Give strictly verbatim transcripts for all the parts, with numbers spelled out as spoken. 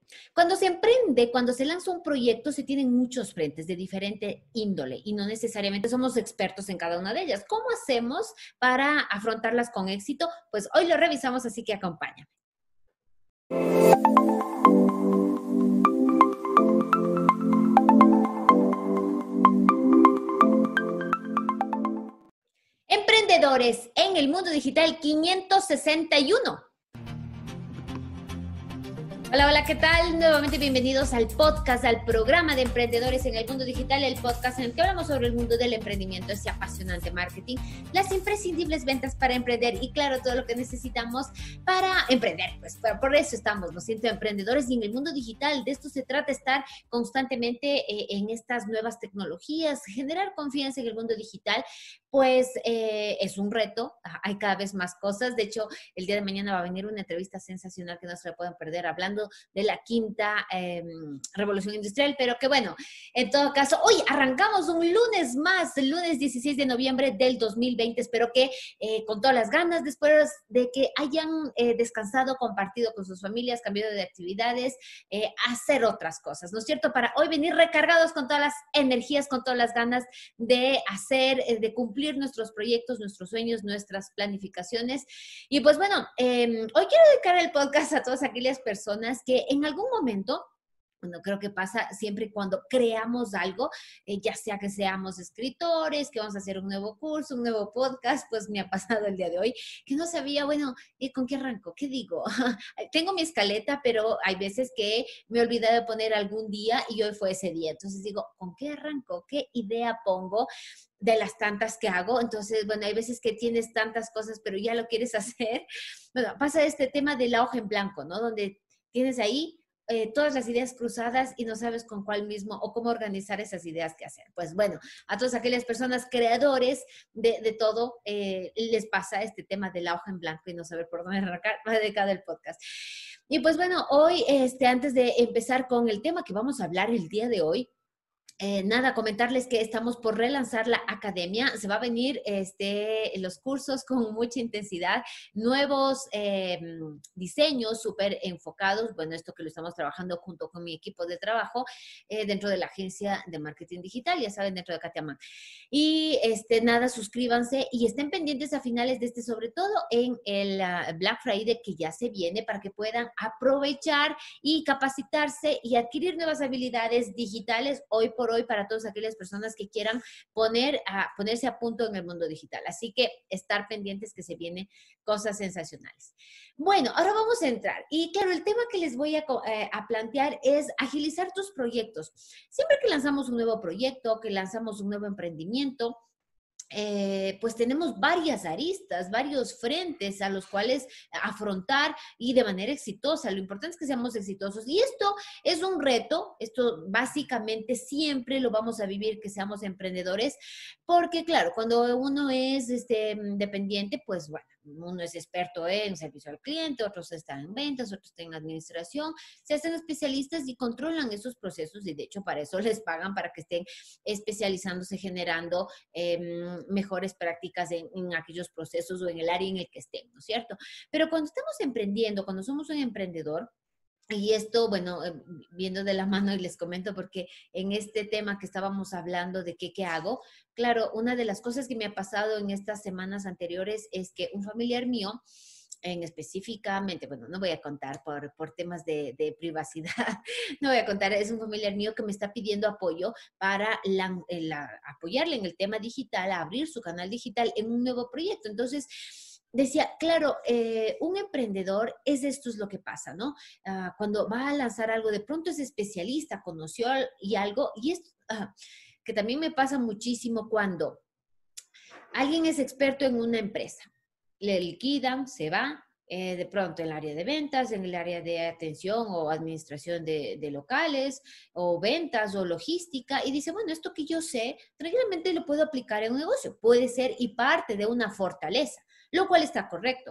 Cuando se emprende, cuando se lanza un proyecto, se tienen muchos frentes de diferente índole y no necesariamente somos expertos en cada una de ellas. ¿Cómo hacemos para afrontarlas con éxito? Pues hoy lo revisamos, así que acompáñame. Emprendedores en el mundo digital quinientos sesenta y uno. Hola, hola, ¿qué tal? Nuevamente bienvenidos al podcast, al programa de Emprendedores en el Mundo Digital, el podcast en el que hablamos sobre el mundo del emprendimiento, ese apasionante marketing, las imprescindibles ventas para emprender y, claro, todo lo que necesitamos para emprender. Pues por eso estamos, lo siento, emprendedores y en el mundo digital. De esto se trata, estar constantemente eh, en estas nuevas tecnologías, generar confianza en el mundo digital. Pues eh, es un reto, hay cada vez más cosas. De hecho, el día de mañana va a venir una entrevista sensacional que no se la pueden perder, hablando de la quinta eh, revolución industrial, pero que bueno, en todo caso, hoy arrancamos un lunes más, el lunes dieciséis de noviembre del dos mil veinte. Espero que eh, con todas las ganas, después de que hayan eh, descansado, compartido con sus familias, cambiado de actividades, eh, hacer otras cosas, ¿no es cierto? Para hoy venir recargados con todas las energías, con todas las ganas de hacer, eh, de cumplir nuestros proyectos, nuestros sueños, nuestras planificaciones. Y pues bueno, eh, hoy quiero dedicar el podcast a todas aquellas personas que en algún momento, bueno, creo que pasa siempre cuando creamos algo, eh, ya sea que seamos escritores, que vamos a hacer un nuevo curso, un nuevo podcast, pues me ha pasado el día de hoy, que no sabía, bueno, ¿y con qué arranco? ¿Qué digo? Tengo mi escaleta, pero hay veces que me olvidé de poner algún día y hoy fue ese día. Entonces digo, ¿con qué arranco? ¿Qué idea pongo? De las tantas que hago? Entonces, bueno, hay veces que tienes tantas cosas, pero ya lo quieres hacer. Bueno, pasa este tema de la hoja en blanco, ¿no? Donde tienes ahí eh, todas las ideas cruzadas y no sabes con cuál mismo o cómo organizar esas ideas que hacer. Pues bueno, a todas aquellas personas creadores de, de todo, eh, les pasa este tema de la hoja en blanco y no saber por dónde arrancar, va dedicado el podcast. Y pues bueno, hoy, este, antes de empezar con el tema que vamos a hablar el día de hoy, Eh, nada, comentarles que estamos por relanzar la academia. Se va a venir este, los cursos con mucha intensidad, nuevos eh, diseños súper enfocados. Bueno, esto que lo estamos trabajando junto con mi equipo de trabajo eh, dentro de la agencia de marketing digital, ya saben, dentro de Katiaman. Y este, nada, suscríbanse y estén pendientes a finales de este, sobre todo en el uh, Black Friday que ya se viene, para que puedan aprovechar y capacitarse y adquirir nuevas habilidades digitales hoy por hoy para todas aquellas personas que quieran poner a, ponerse a punto en el mundo digital. Así que estar pendientes que se vienen cosas sensacionales. Bueno, ahora vamos a entrar. Y claro, el tema que les voy a, eh, a plantear es agilizar tus proyectos. Siempre que lanzamos un nuevo proyecto, que lanzamos un nuevo emprendimiento, Eh, pues tenemos varias aristas, varios frentes a los cuales afrontar y de manera exitosa. Lo importante es que seamos exitosos y esto es un reto. Esto básicamente siempre lo vamos a vivir, que seamos emprendedores, porque claro, cuando uno es este, dependiente, pues bueno, uno es experto en servicio al cliente, otros están en ventas, otros están en administración, se hacen especialistas y controlan esos procesos y de hecho para eso les pagan, para que estén especializándose, generando eh, mejores prácticas en, en aquellos procesos o en el área en el que estén, ¿no es cierto? Pero cuando estamos emprendiendo, cuando somos un emprendedor, y esto, bueno, viendo de la mano y les comento porque en este tema que estábamos hablando de qué, qué hago, claro, una de las cosas que me ha pasado en estas semanas anteriores es que un familiar mío, en específicamente, bueno, no voy a contar por, por temas de, de privacidad, no voy a contar, es un familiar mío que me está pidiendo apoyo para la, la, apoyarle en el tema digital, a abrir su canal digital en un nuevo proyecto. Entonces, decía, claro, eh, un emprendedor, es esto es lo que pasa, ¿no? Uh, cuando va a lanzar algo, de pronto es especialista, conoció y algo, y esto uh, que también me pasa muchísimo cuando alguien es experto en una empresa, le liquidan, se va, eh, de pronto en el área de ventas, en el área de atención o administración de, de locales, o ventas o logística, y dice, bueno, esto que yo sé, tranquilamente lo puedo aplicar en un negocio, puede ser y parte de una fortaleza, lo cual está correcto.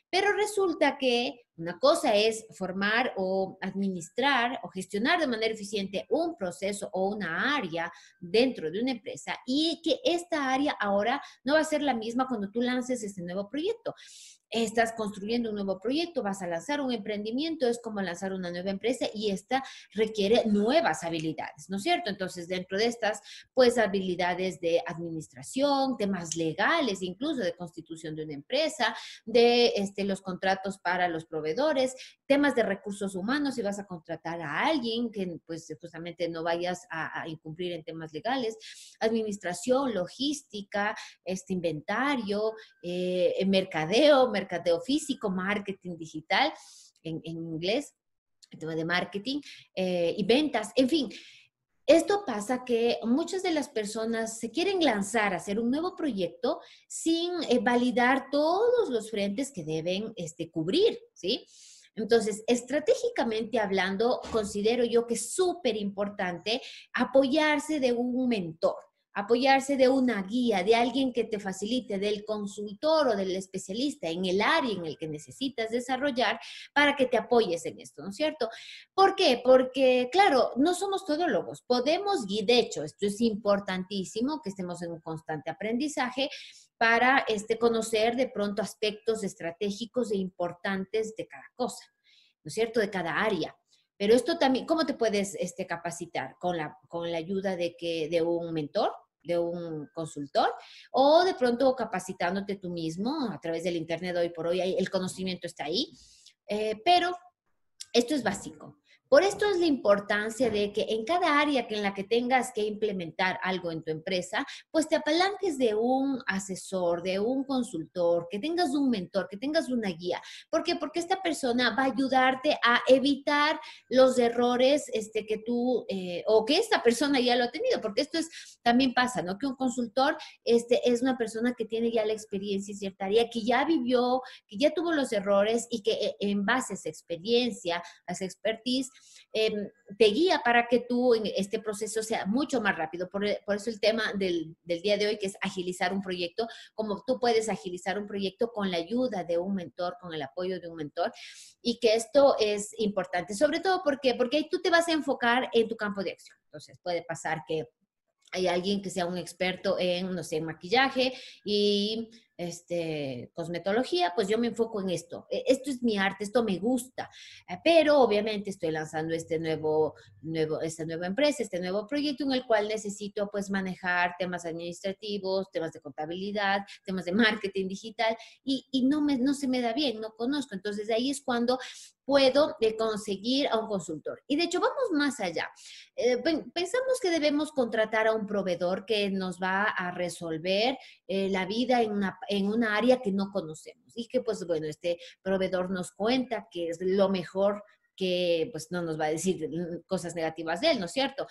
Pero resulta que una cosa es formar o administrar o gestionar de manera eficiente un proceso o una área dentro de una empresa y que esta área ahora no va a ser la misma cuando tú lances este nuevo proyecto. Estás construyendo un nuevo proyecto, vas a lanzar un emprendimiento, es como lanzar una nueva empresa y esta requiere nuevas habilidades, ¿no es cierto? Entonces, dentro de estas, pues habilidades de administración, temas legales, incluso de constitución de una empresa, de este, los contratos para los proveedores, temas de recursos humanos, si vas a contratar a alguien que pues justamente no vayas a, a incumplir en temas legales, administración, logística, este inventario, eh, mercadeo, mercadeo físico, marketing digital, en, en inglés, el tema de marketing eh, y ventas, en fin. Esto pasa que muchas de las personas se quieren lanzar a hacer un nuevo proyecto sin eh, validar todos los frentes que deben este, cubrir, ¿sí? Entonces, estratégicamente hablando, considero yo que es súper importante apoyarse de un mentor, apoyarse de una guía, de alguien que te facilite, del consultor o del especialista en el área en el que necesitas desarrollar para que te apoyes en esto, ¿no es cierto? ¿Por qué? Porque, claro, no somos todólogos, podemos, y de hecho, esto es importantísimo, que estemos en un constante aprendizaje para este, conocer de pronto aspectos estratégicos e importantes de cada cosa, ¿no es cierto? De cada área. Pero esto también, ¿cómo te puedes este, capacitar? Con la, con la ayuda de, que, de un mentor, de un consultor, o de pronto capacitándote tú mismo a través del internet. Hoy por hoy el conocimiento está ahí, eh, pero esto es básico. Por esto es la importancia de que en cada área que en la que tengas que implementar algo en tu empresa, pues te apalanques de un asesor, de un consultor, que tengas un mentor, que tengas una guía. ¿Por qué? Porque esta persona va a ayudarte a evitar los errores este, que tú, eh, o que esta persona ya lo ha tenido, porque esto es, también pasa, ¿no? Que un consultor este, es una persona que tiene ya la experiencia en cierta área, que ya vivió, que ya tuvo los errores y que en base a esa experiencia, a esa expertise, Eh, te guía para que tú en este proceso sea mucho más rápido. Por, por eso el tema del, del día de hoy, que es agilizar un proyecto, como tú puedes agilizar un proyecto con la ayuda de un mentor, con el apoyo de un mentor, y que esto es importante, sobre todo porque, porque ahí tú te vas a enfocar en tu campo de acción. Entonces puede pasar que hay alguien que sea un experto en, no sé, en maquillaje y este, cosmetología, pues yo me enfoco en esto. Esto es mi arte, esto me gusta, pero obviamente estoy lanzando este nuevo, nuevo, esta nueva empresa, este nuevo proyecto en el cual necesito pues manejar temas administrativos, temas de contabilidad, temas de marketing digital y, y no, me, no se me da bien, no conozco. Entonces ahí es cuando puedo eh, conseguir a un consultor. Y de hecho, vamos más allá. Eh, pensamos que debemos contratar a un proveedor que nos va a resolver eh, la vida en una, en una área que no conocemos. Y que, pues, bueno, este proveedor nos cuenta que es lo mejor, que, pues, no nos va a decir cosas negativas de él, ¿no es cierto?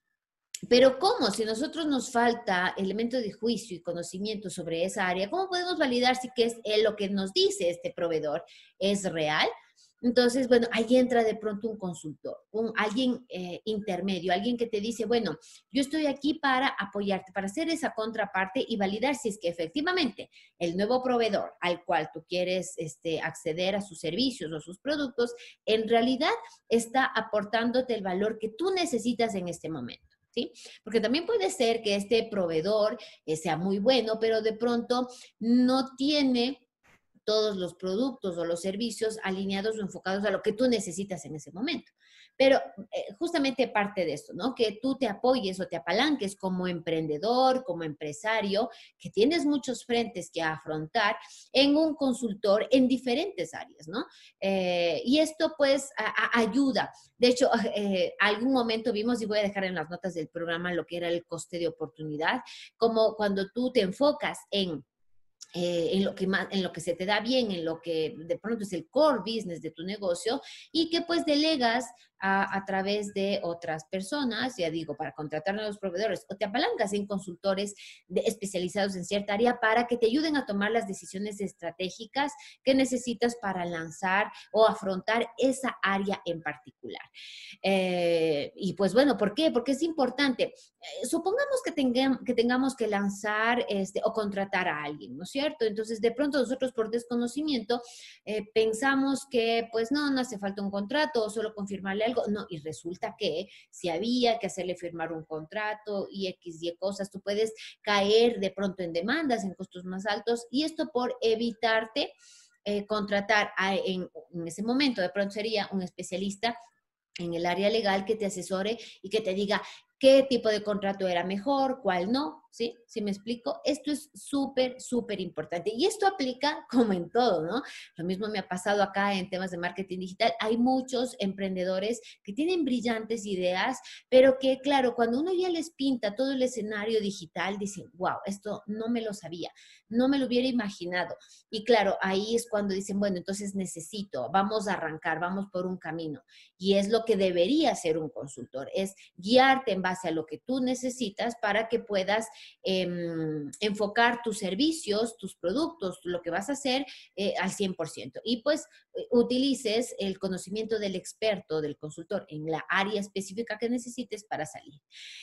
Pero ¿cómo? Si a nosotros nos falta elemento de juicio y conocimiento sobre esa área, ¿cómo podemos validar si que es él lo que nos dice este proveedor es real? Entonces, bueno, ahí entra de pronto un consultor, un, alguien eh, intermedio, alguien que te dice, bueno, yo estoy aquí para apoyarte, para hacer esa contraparte y validar si es que efectivamente el nuevo proveedor al cual tú quieres este, acceder a sus servicios o sus productos, en realidad está aportándote el valor que tú necesitas en este momento. ¿Sí? Porque también puede ser que este proveedor eh, sea muy bueno, pero de pronto no tiene todos los productos o los servicios alineados o enfocados a lo que tú necesitas en ese momento. Pero eh, justamente parte de eso, ¿no? Que tú te apoyes o te apalanques como emprendedor, como empresario, que tienes muchos frentes que afrontar en un consultor en diferentes áreas, ¿no? Eh, y esto pues a, a, ayuda. De hecho, eh, algún momento vimos, y voy a dejar en las notas del programa lo que era el coste de oportunidad, como cuando tú te enfocas en Eh, en, lo que más, en lo que se te da bien, en lo que de pronto es el core business de tu negocio y que pues delegas a, a través de otras personas, ya digo, para contratar nuevos proveedores, o te apalancas en consultores de, especializados en cierta área para que te ayuden a tomar las decisiones estratégicas que necesitas para lanzar o afrontar esa área en particular. Eh, y pues bueno, ¿por qué? Porque es importante. Eh, supongamos que, tenga, que tengamos que lanzar este, o contratar a alguien, ¿no es cierto? Entonces, de pronto nosotros por desconocimiento eh, pensamos que pues no, no hace falta un contrato o solo confirmarle algo. No, y resulta que si había que hacerle firmar un contrato y X y cosas, tú puedes caer de pronto en demandas, en costos más altos, y esto por evitarte eh, contratar a, en, en ese momento, de pronto sería un especialista en el área legal que te asesore y que te diga qué tipo de contrato era mejor, cuál no, ¿sí? ¿Sí me explico? Esto es súper, súper importante. Y esto aplica como en todo, ¿no? Lo mismo me ha pasado acá en temas de marketing digital. Hay muchos emprendedores que tienen brillantes ideas, pero que, claro, cuando uno ya les pinta todo el escenario digital, dicen, wow, esto no me lo sabía, no me lo hubiera imaginado. Y claro, ahí es cuando dicen, bueno, entonces necesito, vamos a arrancar, vamos por un camino. Y es lo que debería hacer un consultor, es guiarte en base a lo que tú necesitas para que puedas eh, enfocar tus servicios, tus productos, lo que vas a hacer eh, al cien por ciento. Y pues eh, utilices el conocimiento del experto, del consultor en la área específica que necesites para salir.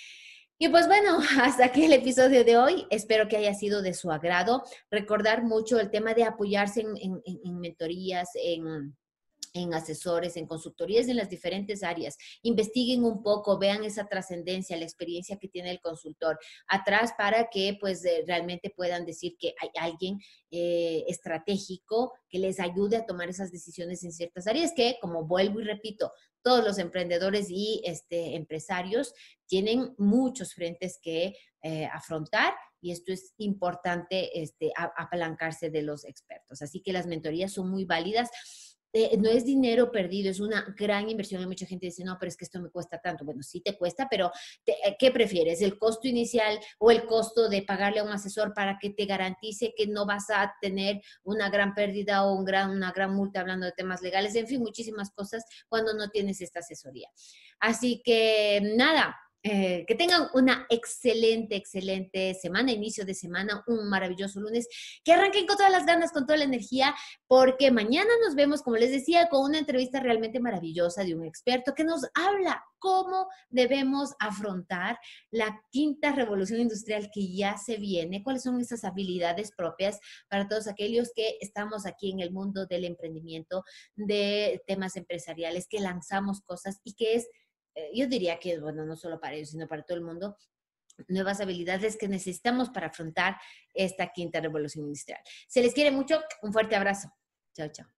Y pues bueno, hasta aquí el episodio de hoy. Espero que haya sido de su agrado. Recordar mucho el tema de apoyarse en, en, en mentorías, en en asesores, en consultorías en las diferentes áreas. Investiguen un poco, vean esa trascendencia, la experiencia que tiene el consultor atrás para que pues eh, realmente puedan decir que hay alguien eh, estratégico que les ayude a tomar esas decisiones en ciertas áreas que, como vuelvo y repito, todos los emprendedores y este, empresarios tienen muchos frentes que eh, afrontar y esto es importante este, apalancarse de los expertos. Así que las mentorías son muy válidas. Eh, no es dinero perdido, es una gran inversión. Hay mucha gente que dice, no, pero es que esto me cuesta tanto. Bueno, sí te cuesta, pero te, ¿qué prefieres? ¿El costo inicial o el costo de pagarle a un asesor para que te garantice que no vas a tener una gran pérdida o un gran, una gran multa hablando de temas legales? En fin, muchísimas cosas cuando no tienes esta asesoría. Así que nada. Eh, que tengan una excelente, excelente semana, inicio de semana, un maravilloso lunes, que arranquen con todas las ganas, con toda la energía, porque mañana nos vemos, como les decía, con una entrevista realmente maravillosa de un experto que nos habla cómo debemos afrontar la quinta revolución industrial que ya se viene, cuáles son esas habilidades propias para todos aquellos que estamos aquí en el mundo del emprendimiento, de temas empresariales, que lanzamos cosas y que es yo diría que, bueno, no solo para ellos, sino para todo el mundo, nuevas habilidades que necesitamos para afrontar esta quinta revolución industrial. Se les quiere mucho, un fuerte abrazo. Chao, chao.